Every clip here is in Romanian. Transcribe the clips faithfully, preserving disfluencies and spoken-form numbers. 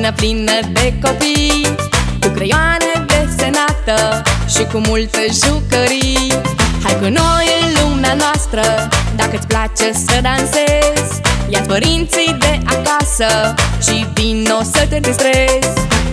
lună plină de copii, cu creioane desenată și cu multe jucării. Hai cu noi în lumea noastră, dacă-ți place să dansezi, ia-ți părinții de acasă și vino să te distrezi.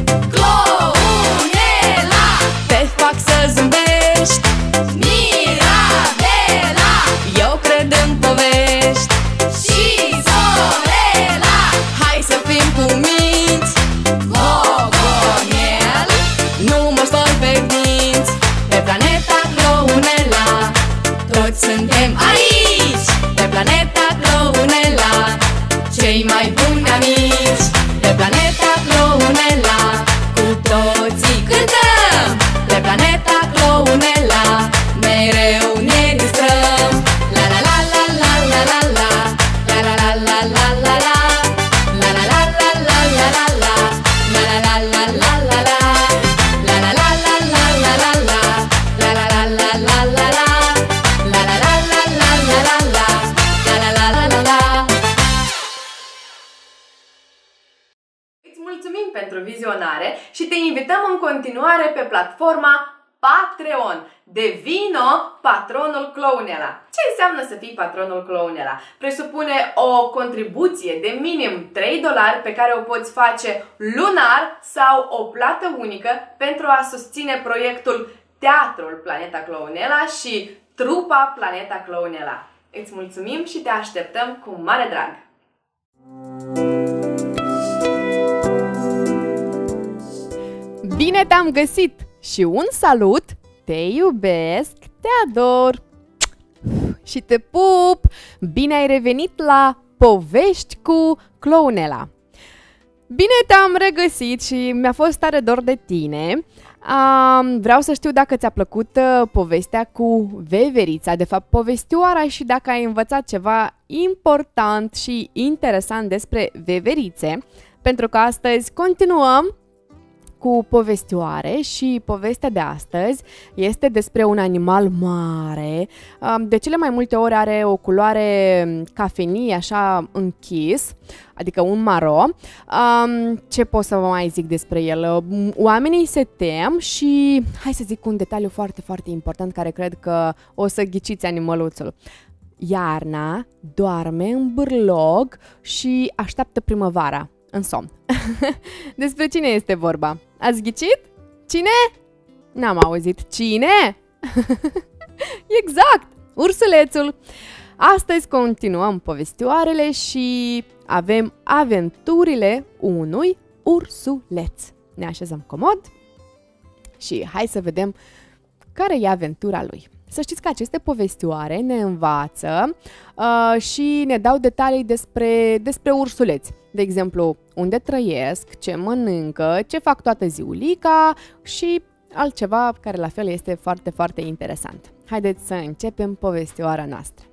Clownela, te fac să zâmbești. Mirabela, eu cred în povești. Și Zorela, hai să fim cuminți. Gogonel, nu mă spăl pe dinți. Pe planeta Clownela, toți suntem aici. Pe planeta Clownela, cei mai buni amici. Pe planeta Clownela, cu toții cântăm. Pe planeta Clownela, mereu ne distrăm. La la la la la la la la, la la la la la la la, la la la la la la la la, la la la la la la la, la la la la la la la la, la la la la la la la, la la la la la la la la, la la la la la. Îți mulțumim pentru vizionare și te invităm în continuare pe platforma Patreon. Devino patronul Clownela. Ce înseamnă să fii patronul Clownela? Presupune o contribuție de minim trei dolari pe care o poți face lunar sau o plată unică pentru a susține proiectul Teatrul Planeta Clownela și trupa Planeta Clownela. Îți mulțumim și te așteptăm cu mare drag! Bine te-am găsit și un salut! Te iubesc, te ador și te pup! Bine ai revenit la Povești cu Clownela! Bine te-am regăsit și mi-a fost tare dor de tine. Um, vreau să știu dacă ți-a plăcut uh, povestea cu veverița, de fapt povestioara, și dacă ai învățat ceva important și interesant despre veverițe, pentru că astăzi continuăm cu povestioare și povestea de astăzi este despre un animal mare. De cele mai multe ori are o culoare cafenii, așa închis, adică un maro. Ce pot să vă mai zic despre el? Oamenii se tem și hai să zic un detaliu foarte, foarte important care cred că o să ghiciți animăluțul. Iarna doarme în bârlog și așteaptă primăvara în somn. Despre cine este vorba? Ați ghicit? Cine? N-am auzit. Cine? Exact! Ursulețul! Astăzi continuăm povestioarele și avem aventurile unui ursuleț. Ne așezăm comod și hai să vedem care e aventura lui. Să știți că aceste povestioare ne învață uh, și ne dau detalii despre, despre ursuleți. De exemplu, unde trăiesc, ce mănâncă, ce fac toată ziulica și altceva care la fel este foarte, foarte interesant. Haideți să începem povestioara noastră.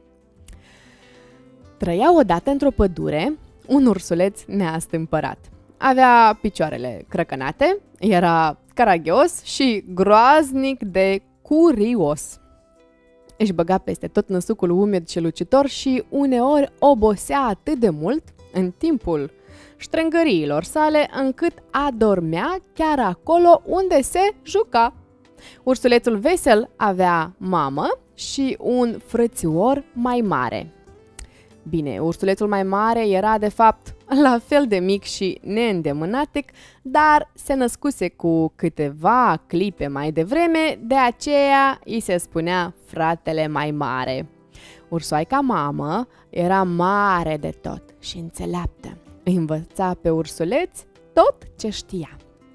Trăia odată într-o pădure un ursuleț neastâmpărat. Avea picioarele crăcănate, era caragios și groaznic de curios. Își băga peste tot năsucul umed și lucitor și uneori obosea atât de mult în timpul ștrengăriilor sale încât adormea chiar acolo unde se juca. Ursulețul vesel avea mamă și un frățior mai mare. Bine, ursulețul mai mare era de fapt la fel de mic și neîndemânatic, dar se născuse cu câteva clipe mai devreme, de aceea îi se spunea fratele mai mare. Ursoaica mamă era mare de tot și înțeleaptă. Îi învăța pe ursuleț tot ce știa.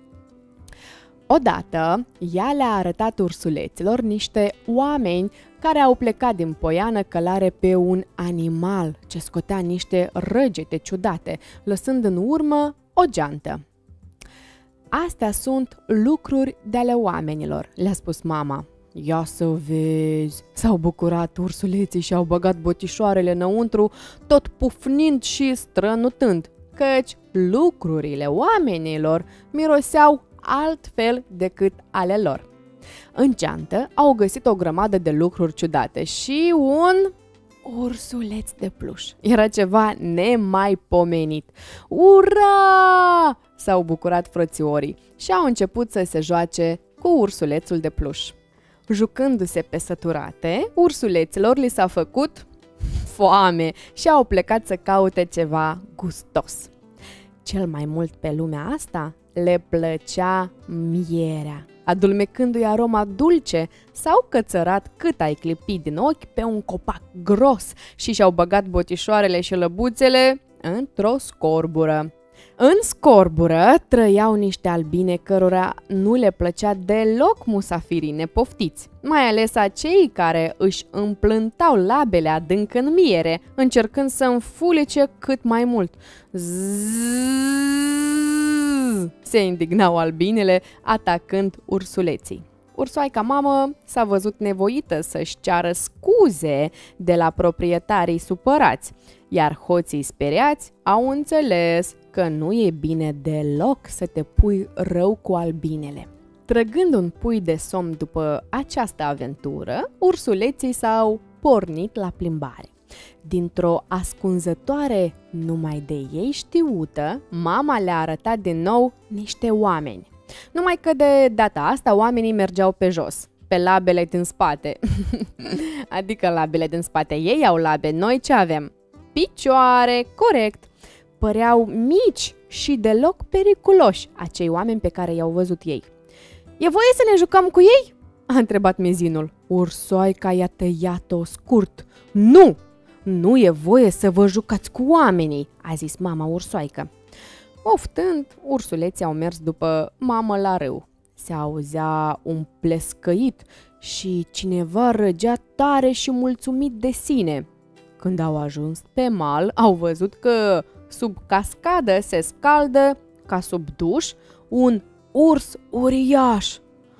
Odată, ea le-a arătat ursuleților niște oameni care au plecat din poiană călare pe un animal ce scotea niște răgete ciudate, lăsând în urmă o geantă. Astea sunt lucruri de ale oamenilor, le-a spus mama. Ia să vezi, s-au bucurat ursuleții și au băgat botișoarele înăuntru, tot pufnind și strănutând, căci lucrurile oamenilor miroseau altfel decât ale lor. În geantă au găsit o grămadă de lucruri ciudate și un, ursuleț de pluș. Era ceva nemaipomenit. Ura! S-au bucurat frățiorii și au început să se joace cu ursulețul de pluș. Jucându-se pe săturate, ursuleților li s-a făcut foame și au plecat să caute ceva gustos. Cel mai mult pe lumea asta le plăcea mierea. Adulmecându-i aroma dulce, s-au cățărat cât ai clipi din ochi pe un copac gros și și-au băgat botișoarele și lăbuțele într-o scorbură. În scorbură trăiau niște albine cărora nu le plăcea deloc musafirii nepoftiți, mai ales acei care își împlântau labele adânc în miere, încercând să înfulece cât mai mult. Zzz, se indignau albinele, atacând ursuleții. Ursoaica mamă s-a văzut nevoită să-și ceară scuze de la proprietarii supărați, iar hoții speriați au înțeles că nu e bine deloc să te pui rău cu albinele. Trăgând un pui de somn după această aventură, ursuleții s-au pornit la plimbare. Dintr-o ascunzătoare numai de ei știută, mama le-a arătat din nou niște oameni. Numai că de data asta oamenii mergeau pe jos, pe labele din spate. Adică labele din spate, ei au labe, noi ce avem? Picioare, corect. Păreau mici și deloc periculoși acei oameni pe care i-au văzut ei. E voie să ne jucăm cu ei? A întrebat mezinul. Ursoaica i-a tăiat-o scurt. Nu! Nu e voie să vă jucați cu oamenii, a zis mama ursoaică. Oftând, ursuleții au mers după mamă la râu. Se auzea un plescăit și cineva răgea tare și mulțumit de sine. Când au ajuns pe mal, au văzut că sub cascadă se scaldă, ca sub duș, un urs uriaș.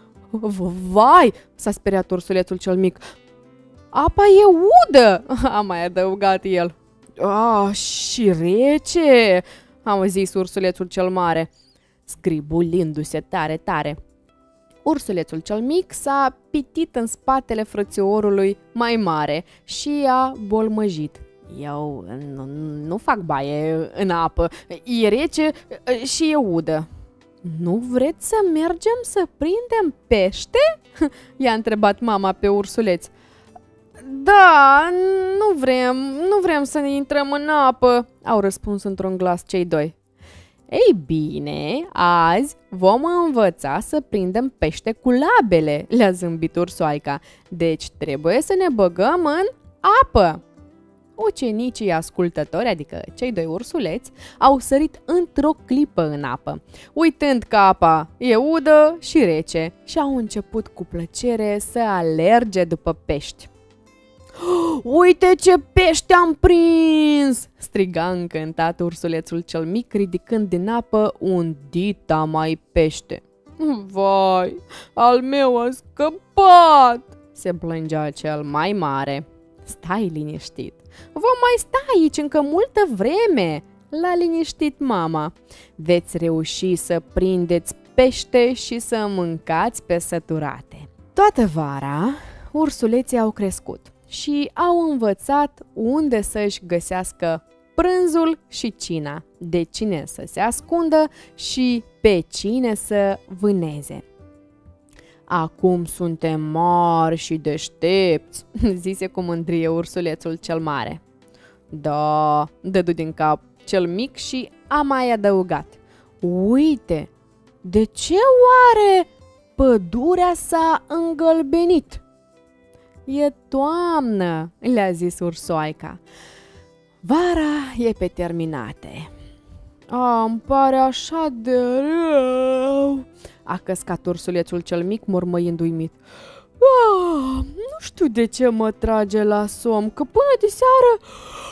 Vai, s-a speriat ursulețul cel mic. Apa e udă, a mai adăugat el. Ah, și rece, a zis ursulețul cel mare, scribulindu-se tare, tare. Ursulețul cel mic s-a pitit în spatele frățiorului mai mare și a bolmăjit. Eu nu, nu fac baie în apă, e rece și e udă. Nu vreți să mergem să prindem pește? I-a întrebat mama pe ursuleț. Da, nu vrem, nu vrem să ne intrăm în apă, au răspuns într-un glas cei doi. Ei bine, azi vom învăța să prindem pește cu labele, le-a zâmbit ursoaica, deci trebuie să ne băgăm în apă. Ucenicii ascultători, adică cei doi ursuleți, au sărit într-o clipă în apă, uitând că apa e udă și rece, și au început cu plăcere să alerge după pești. Uite ce pește am prins! Striga încântat ursulețul cel mic, ridicând din apă un dita mai pește. Vai, al meu a scăpat! Se plângea cel mai mare. Stai liniștit, vom mai sta aici încă multă vreme, l-a liniștit mama. Veți reuși să prindeți pește și să mâncați pe săturate. Toată vara, ursuleții au crescut și au învățat unde să-și găsească prânzul și cina, de cine să se ascundă și pe cine să vâneze. Acum suntem mari și deștepți, zise cu mândrie ursulețul cel mare. Da, dădu din cap cel mic și a mai adăugat. Uite, de ce oare pădurea s-a îngălbenit? E toamnă, le-a zis ursoaica. Vara e pe terminate. A, îmi pare așa de rău, a căscat ursulețul cel mic, mormăind uimit. Ah, nu știu de ce mă trage la somn, că până de seară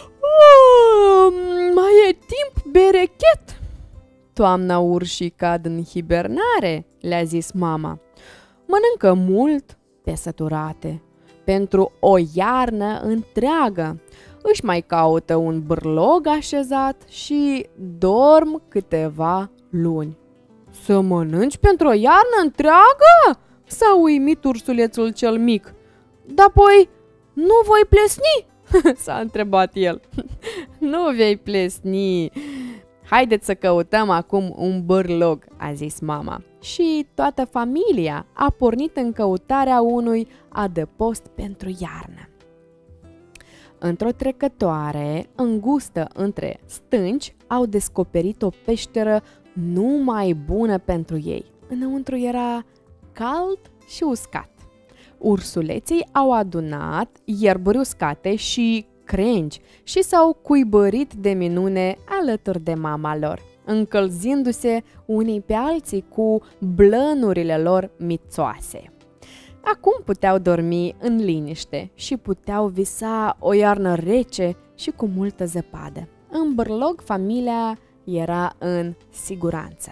ah, mai e timp berechet. Toamna urșii cad în hibernare, le-a zis mama. Mănâncă mult pe săturate, pentru o iarnă întreagă. Își mai caută un bârlog așezat și dorm câteva luni. Să mănânci pentru o iarnă întreagă? S-a uimit ursulețul cel mic. Dar apoi nu voi plesni? S-a întrebat el. Nu vei plesni. Haideți să căutăm acum un bârlog, a zis mama. Și toată familia a pornit în căutarea unui adăpost pentru iarnă. Într-o trecătoare îngustă între stânci au descoperit o peșteră numai bună pentru ei. Înăuntru era cald și uscat. Ursuleții au adunat ierburi uscate și crengi și s-au cuibărit de minune alături de mama lor, încălzindu-se unii pe alții cu blănurile lor mițoase. Acum puteau dormi în liniște și puteau visa o iarnă rece și cu multă zăpadă. În bârlog, familia era în siguranță.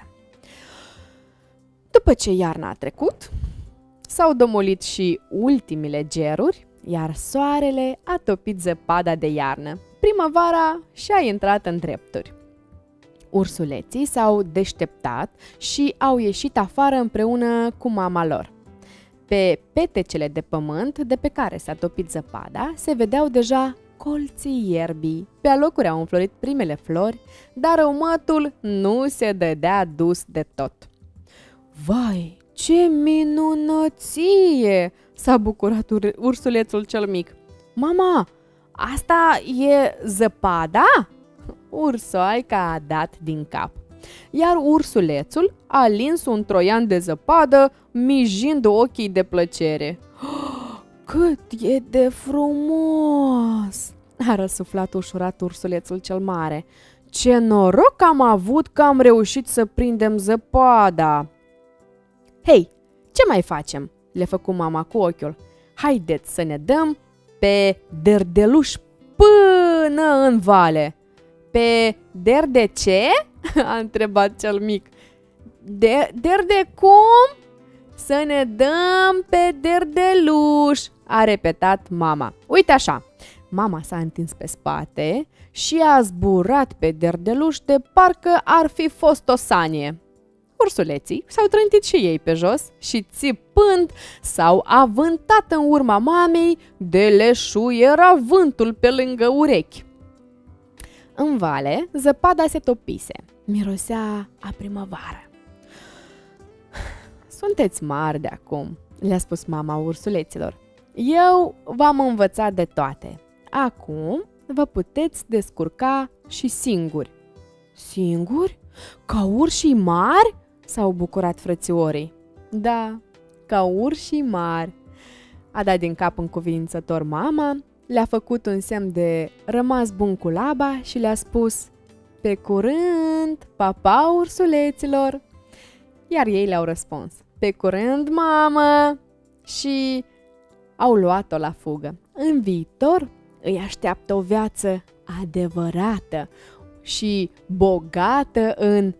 După ce iarna a trecut, s-au domolit și ultimele geruri, iar soarele a topit zăpada de iarnă. Primăvara și-a intrat în drepturi. Ursuleții s-au deșteptat și au ieșit afară împreună cu mama lor. Pe petecele de pământ de pe care s-a topit zăpada se vedeau deja colții ierbii. Pe alocuri au înflorit primele flori, dar răumătul nu se dădea dus de tot. Vai, ce minunăție! S-a bucurat ur- ursulețul cel mic. Mama, asta e zăpada? Ursoaica a dat din cap. Iar ursulețul a lins un troian de zăpadă, mijind ochii de plăcere. Cât e de frumos! A răsuflat ușurat ursulețul cel mare. Ce noroc am avut că am reușit să prindem zăpada! Hei, ce mai facem? Le făcu mama cu ochiul. Haideți să ne dăm pe derdeluș până în vale. Pe der de ce? A întrebat cel mic. De, der de cum? Să ne dăm pe derdeluș, a repetat mama. Uite așa. Mama s-a întins pe spate și a zburat pe derdeluș de parcă ar fi fost o sanie. Ursuleții s-au trântit și ei pe jos și, țipând, s-au avântat în urma mamei, de leșu era vântul pe lângă urechi. În vale, zăpada se topise. Mirosea a primăvară. Sunteți mari de acum, le-a spus mama ursuleților. Eu v-am învățat de toate. Acum vă puteți descurca și singuri. Singuri? Ca urșii mari? S-au bucurat frățiorii. Da, ca urșii mari. A dat din cap încuvințător mama, le-a făcut un semn de rămas bun cu laba și le-a spus: pe curând, pa, pa, ursuleților! Iar ei le-au răspuns: pe curând, mamă! Și au luat-o la fugă. În viitor îi așteaptă o viață adevărată și bogată în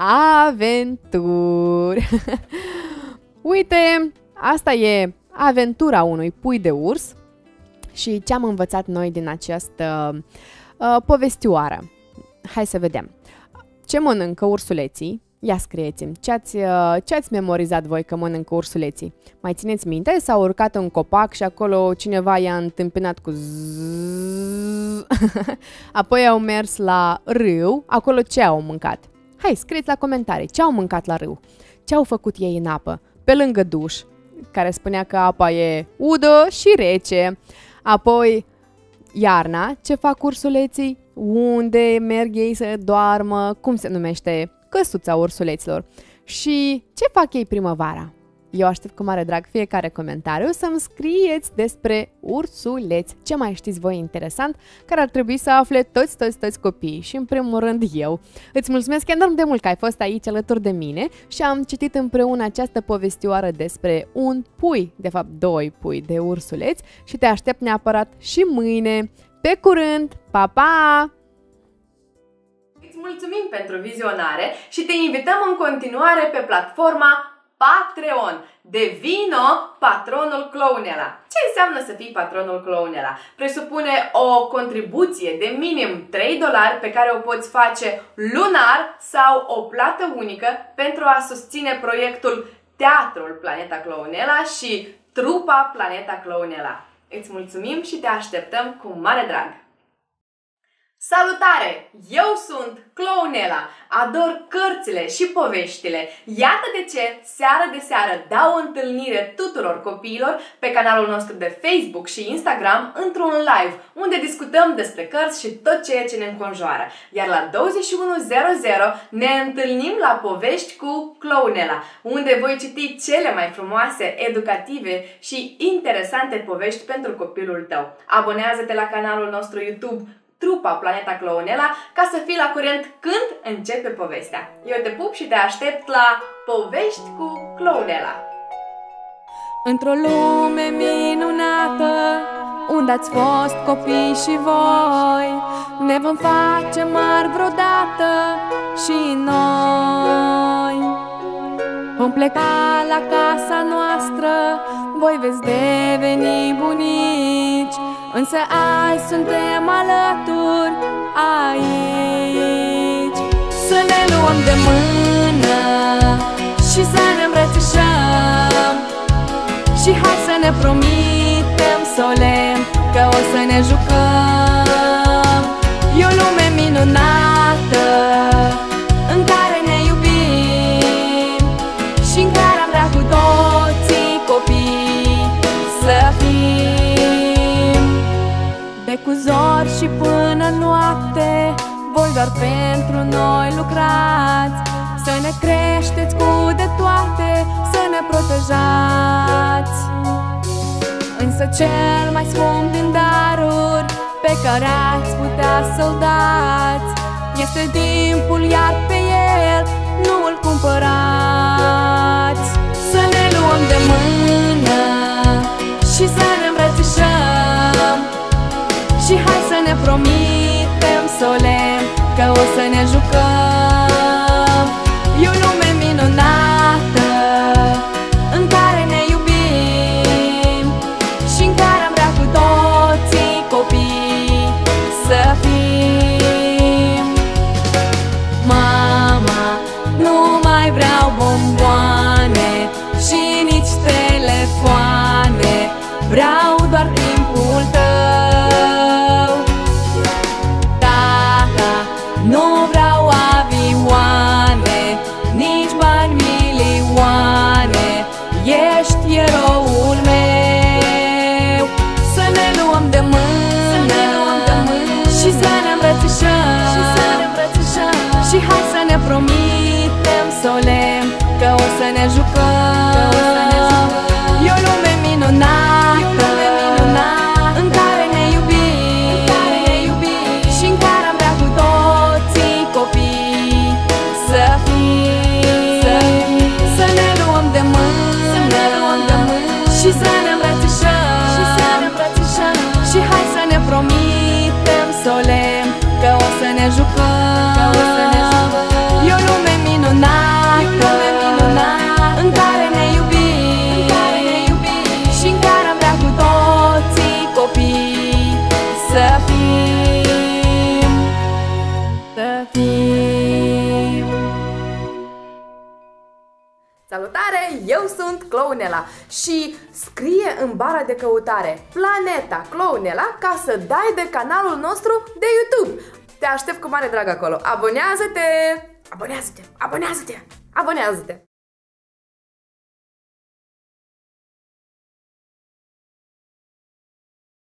aventuri. Uite, asta e aventura unui pui de urs și ce am învățat noi din această uh, povestioară. Hai să vedem. Ce mănâncă ursuleții? Ia scrieți-mi, ce-ați, uh, ce-ați memorizat voi că mănâncă ursuleții? Mai țineți minte? S-au urcat în copac și acolo cineva i-a întâmpinat cu zzz. Apoi au mers la râu, acolo ce au mâncat? Hai, scrieți la comentarii, ce au mâncat la râu? Ce au făcut ei în apă? Pe lângă duș, care spunea că apa e udă și rece. Apoi, iarna, ce fac ursuleții? Unde merg ei să doarmă? Cum se numește? Căsuța ursuleților. Și ce fac ei primăvara? Eu aștept cu mare drag fiecare comentariu să-mi scrieți despre ursuleți. Ce mai știți voi interesant care ar trebui să afle toți, toți, toți copiii și în primul rând eu. Îți mulțumesc enorm de mult că ai fost aici alături de mine și am citit împreună această povestioară despre un pui, de fapt doi pui de ursuleți și te aștept neapărat și mâine. Pe curând! Pa, pa! Îți mulțumim pentru vizionare și te invităm în continuare pe platforma Patreon. Devino patronul Clownela. Ce înseamnă să fii patronul Clownela? Presupune o contribuție de minim trei dolari pe care o poți face lunar sau o plată unică pentru a susține proiectul Teatrul Planeta Clownela și trupa Planeta Clownela. Îți mulțumim și te așteptăm cu mare drag! Salutare! Eu sunt Clounela, ador cărțile și poveștile. Iată de ce, seară de seară, dau o întâlnire tuturor copiilor pe canalul nostru de Facebook și Instagram într-un live, unde discutăm despre cărți și tot ceea ce ne înconjoară. Iar la douăzeci și unu zero zero ne întâlnim la Povești cu Clounela, unde voi citi cele mai frumoase, educative și interesante povești pentru copilul tău. Abonează-te la canalul nostru YouTube Trupa Planeta Clounela ca să fii la curent când începe povestea. Eu te pup și te aștept la Povești cu Clounela. Într-o lume minunată, unde ați fost copii și voi, ne vom face mari vreodată și noi. Vom pleca la casa noastră, voi veți deveni bunici, însă azi suntem alături aici. Să ne luăm de mână și să ne îmbrățișăm, și hai să ne promitem solemn că o să ne jucăm. E o lume minunată în care ne iubim și în care am vrea cu toții copii să fim. De cu zori și până noapte, voi doar pentru noi lucrați, să ne creșteți cu de toate, să ne protejați. Însă cel mai scump din daruri pe care ați putea să-l dați este timpul, iar pe el nu îl cumpărați. Să ne luăm de mână și să ne îmbrățișăm, și hai să ne promitem solemn că o să ne jucăm. E o lume minunată în care ne iubim și în care am vrea cu toții copii să fim. Mama, nu mai vreau bomboane și nici telefoane, vreau doar timpul tău. Tata, nu vreau avioane, nici bani milioane, ești eroul meu. Să ne luăm de mână și să ne îmbrățișăm, și hai să ne promitem solemn că o să ne jucăm. E o lume minunată în care ne iubim și în care am vrea cu toții copii să fim. Să ne luăm de mână și să ne îmbrățișăm, și hai să ne promitem solemn că o să ne jucăm. E o lume minunată în care ne iubim și în care am vrea cu toții copii să fim. Să fim. Salutare! Eu sunt Clounela și scrie în bara de căutare Planeta Clounela ca să dai de canalul nostru de YouTube. Te aștept cu mare drag acolo. Abonează-te! Abonează-te! Abonează-te! Abonează-te!